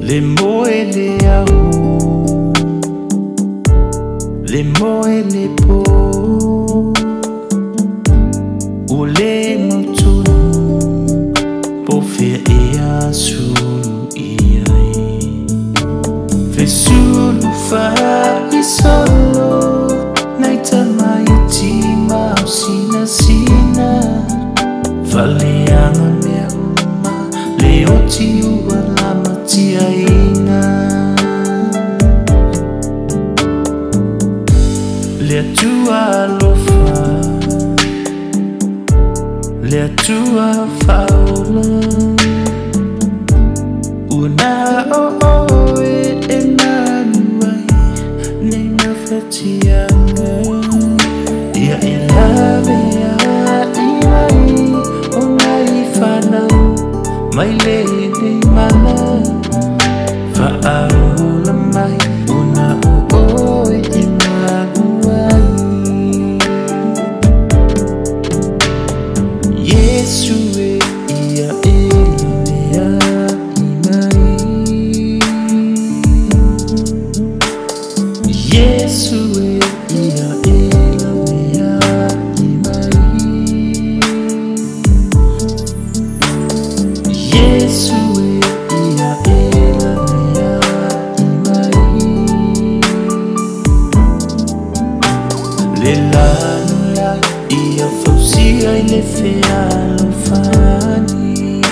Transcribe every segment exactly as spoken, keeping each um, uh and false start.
Les mots et les yaourts, les mots et les pots, ou les moutons pour faire Iesu Lavea'i Mai. Iesu Lavea'i solo, naita mai tima sina sina, valianga mea uma, leo tiu alama tiaina. Le tua lofa, le tua faula, una o o e e manuai, nei na fatianga. Ia e Lavea'i mai, o nai whanau, mai le nei mana, whaaola mai, una o o e e manuai. Iesu e ia e Lavea'i mai. Iesu e ia e Lavea'i mai. Iesu e ia e Lavea'i mai. Le lana ia fausia i le fealo fani.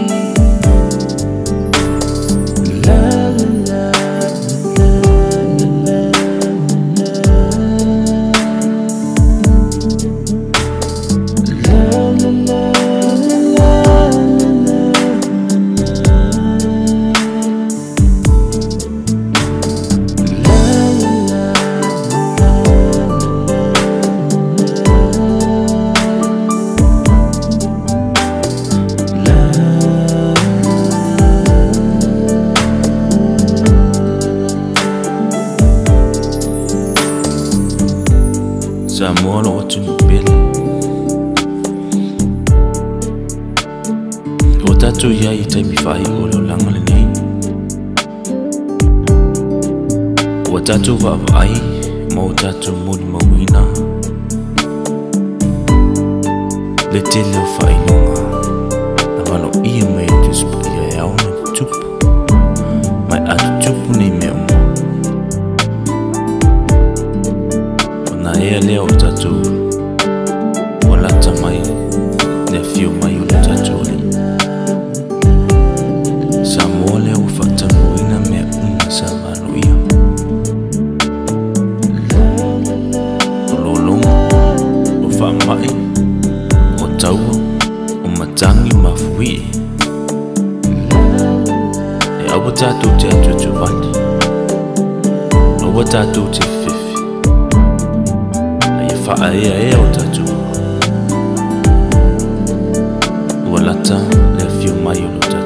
La la la la la la la la la Samoa lo tunu pele o tatu ia i taimi whai o lo langa le nei o tatu whaavai ma o tatu muni mawina le tele o whai nunga na wano ia mai tuspu ia e au na tupu mai atu tupu nei mea mo na ea leo o tatu o lata mai ne fio mai o le tatu le sa moa leo o whatamuina mea una sa manuia o lolonga o whamai o taua o matangi mafui e awa tatu te atutu wati awa tatu te fifi Fa'a ea ea o tatu ua lata le fio mai o lo tatu.